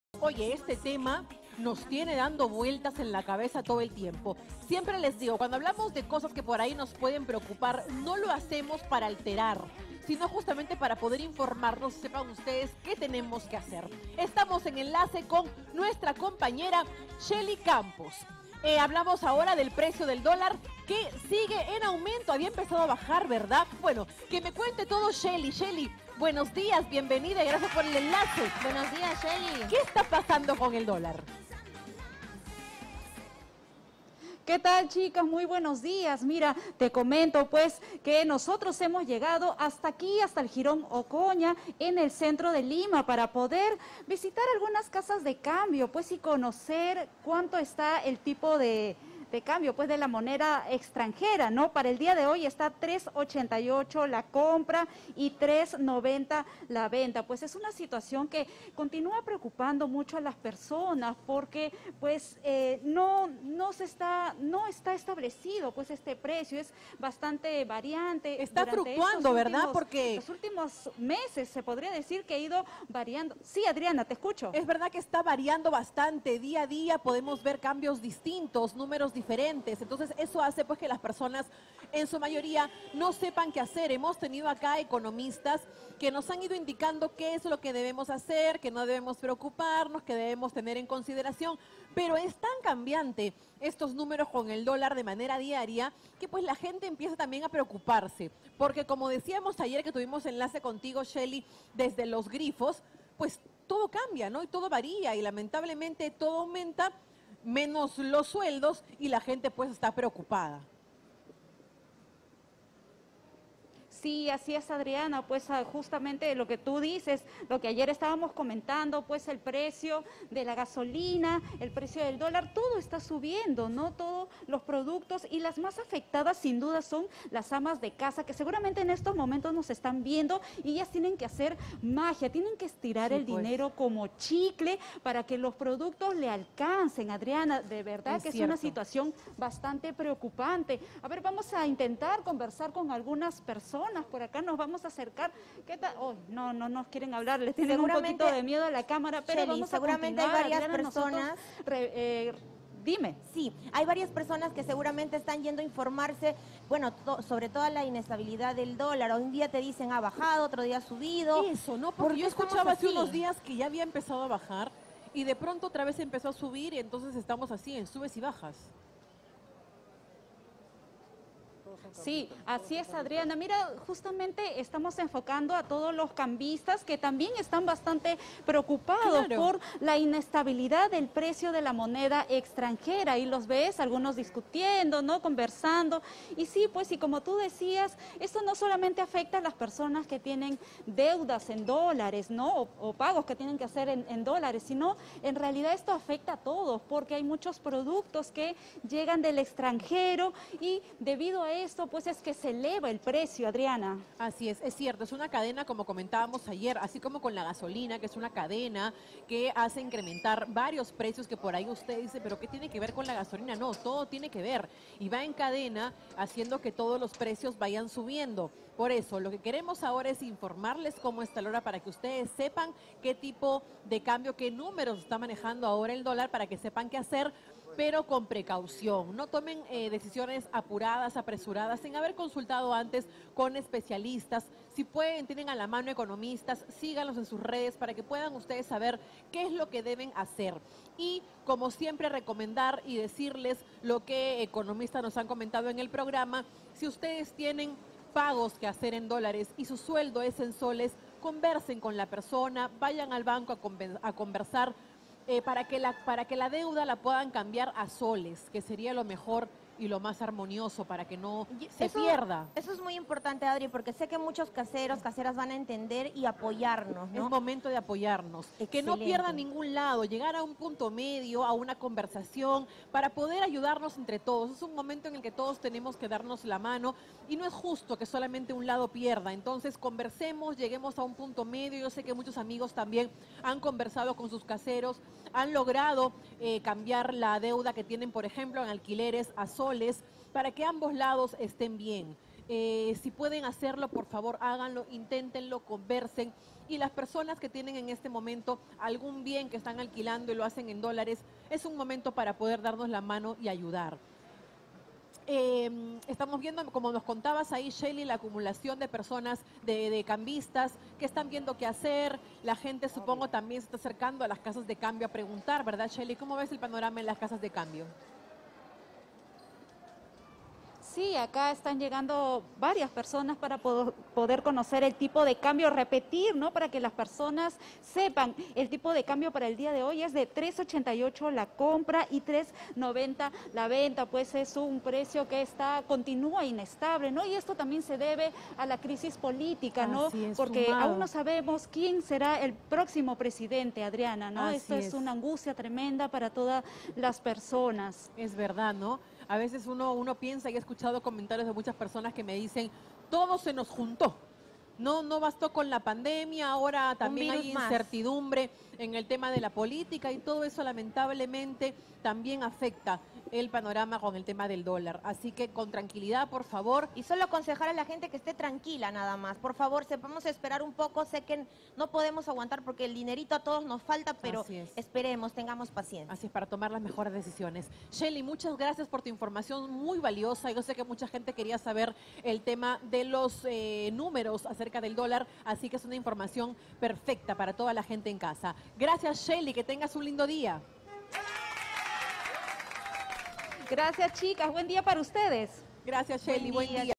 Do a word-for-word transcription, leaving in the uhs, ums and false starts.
Oye, este tema nos tiene dando vueltas en la cabeza todo el tiempo. Siempre les digo, cuando hablamos de cosas que por ahí nos pueden preocupar, no lo hacemos para alterar, sino justamente para poder informarnos, sepan ustedes qué tenemos que hacer. Estamos en enlace con nuestra compañera Shelly Campos. Eh, hablamos ahora del precio del dólar que sigue en aumento, había empezado a bajar, ¿verdad? Bueno, que me cuente todo Shelly. Shelly, buenos días, bienvenida y gracias por el enlace. Buenos días, Shelly. ¿Qué está pasando con el dólar? ¿Qué tal, chicas? Muy buenos días. Mira, te comento pues que nosotros hemos llegado hasta aquí, hasta el Jirón Ocoña, en el centro de Lima, para poder visitar algunas casas de cambio, pues y conocer cuánto está el tipo de... de cambio pues de la moneda extranjera, ¿no? Para el día de hoy está tres ochenta y ocho la compra y tres noventa la venta. Pues es una situación que continúa preocupando mucho a las personas porque pues eh, no, no se está, no está establecido pues este precio, es bastante variante. Está Durante fluctuando, ¿verdad? Últimos, Porque los últimos meses se podría decir que ha ido variando. Sí, Adriana, te escucho. es verdad que está variando bastante día a día, podemos ver cambios distintos, números diferentes, entonces eso hace pues que las personas en su mayoría no sepan qué hacer. Hemos tenido acá economistas que nos han ido indicando qué es lo que debemos hacer, que no debemos preocuparnos, que debemos tener en consideración, pero es tan cambiante estos números con el dólar de manera diaria que pues la gente empieza también a preocuparse, porque como decíamos ayer que tuvimos enlace contigo, Shelly, desde los grifos, pues todo cambia, ¿no? Y todo varía y lamentablemente todo aumenta, menos los sueldos, y la gente pues está preocupada. Sí, así es, Adriana, pues justamente lo que tú dices, lo que ayer estábamos comentando, pues el precio de la gasolina, el precio del dólar, todo está subiendo, ¿no? Todos los productos, y las más afectadas sin duda son las amas de casa, que seguramente en estos momentos nos están viendo y ellas tienen que hacer magia, tienen que estirar Sí, el pues. dinero como chicle para que los productos le alcancen, Adriana, de verdad Es que cierto. es una situación bastante preocupante. A ver, vamos a intentar conversar con algunas personas. Por acá nos vamos a acercar. ¿Qué tal? Oh, no, no nos quieren hablar, les tienen un poquito de miedo a la cámara, pero Shelly, vamos a seguramente hay continuar, varias Adriana, nosotros, personas. re- eh, dime. Sí, hay varias personas que seguramente están yendo a informarse, bueno, to- sobre toda la inestabilidad del dólar. Un día te dicen ha bajado, otro día ha subido. Eso, ¿no? ¿Por Porque qué yo estamos escuchaba hace así? unos días que ya había empezado a bajar y de pronto otra vez empezó a subir y entonces estamos así en subes y bajas. Sí, así es, Adriana. Mira, justamente estamos enfocando a todos los cambistas que también están bastante preocupados Claro. por la inestabilidad del precio de la moneda extranjera. Y los ves, algunos discutiendo, ¿no? Conversando. Y sí, pues, y como tú decías, esto no solamente afecta a las personas que tienen deudas en dólares, ¿no? O, o pagos que tienen que hacer en, en dólares, sino en realidad esto afecta a todos, porque hay muchos productos que llegan del extranjero y debido a esto, pues es que se eleva el precio, Adriana. Así es, es cierto, es una cadena como comentábamos ayer, así como con la gasolina, que es una cadena que hace incrementar varios precios que por ahí usted dice, pero ¿qué tiene que ver con la gasolina? No, todo tiene que ver y va en cadena haciendo que todos los precios vayan subiendo. Por eso, lo que queremos ahora es informarles cómo está el hora para que ustedes sepan qué tipo de cambio, qué números está manejando ahora el dólar para que sepan qué hacer, pero con precaución. No tomen eh, decisiones apuradas, apresuradas, sin haber consultado antes con especialistas. Si pueden, tienen a la mano economistas, síganlos en sus redes para que puedan ustedes saber qué es lo que deben hacer. Y como siempre, recomendar y decirles lo que economistas nos han comentado en el programa. Si ustedes tienen pagos que hacer en dólares y su sueldo es en soles, conversen con la persona, vayan al banco a, conven- a conversar eh, para que la, para que la deuda la puedan cambiar a soles, que sería lo mejor y lo más armonioso para que no Y se eso- pierda. Eso es muy importante, Adri, porque sé que muchos caseros, caseras van a entender y apoyarnos, ¿no? Es momento de apoyarnos, que no Excelente. pierda ningún lado, llegar a un punto medio, a una conversación, para poder ayudarnos entre todos. Es un momento en el que todos tenemos que darnos la mano y no es justo que solamente un lado pierda. Entonces conversemos, lleguemos a un punto medio. Yo sé que muchos amigos también han conversado con sus caseros, han logrado eh, cambiar la deuda que tienen, por ejemplo, en alquileres a soles, para que ambos lados estén bien. Eh, si pueden hacerlo, por favor, háganlo, inténtenlo, conversen. Y las personas que tienen en este momento algún bien que están alquilando y lo hacen en dólares, es un momento para poder darnos la mano y ayudar. Eh, estamos viendo, como nos contabas ahí, Shelly, la acumulación de personas, de, de cambistas que están viendo qué hacer. La gente, supongo, también se está acercando a las casas de cambio a preguntar, ¿verdad, Shelly? ¿Cómo ves el panorama en las casas de cambio? Sí, acá están llegando varias personas para po- poder conocer el tipo de cambio, repetir, ¿no? Para que las personas sepan, el tipo de cambio para el día de hoy es de tres ochenta y ocho la compra y tres noventa la venta, pues es un precio que está, continúa inestable, ¿no? Y esto también se debe a la crisis política, ¿no? Así es, Porque sumado. aún no sabemos quién será el próximo presidente, Adriana, ¿no? Así Esto es es. una angustia tremenda para todas las personas. Es verdad, ¿no? A veces uno, uno piensa, y he escuchado comentarios de muchas personas que me dicen, todo se nos juntó. No, no bastó con la pandemia, ahora también hay virus más. incertidumbre en el tema de la política y todo eso lamentablemente también afecta el panorama con el tema del dólar. Así que con tranquilidad, por favor. Y solo aconsejar a la gente que esté tranquila nada más. Por favor, sepamos esperar un poco. Sé que no podemos aguantar porque el dinerito a todos nos falta, pero Así es. esperemos, tengamos paciencia. Así es, para tomar las mejores decisiones. Shelly, muchas gracias por tu información muy valiosa. Yo sé que mucha gente quería saber el tema de los eh, números acerca del dólar, así que es una información perfecta para toda la gente en casa. Gracias, Shelly, que tengas un lindo día. Gracias, chicas. Buen día para ustedes. Gracias, Shelly, buen día. día.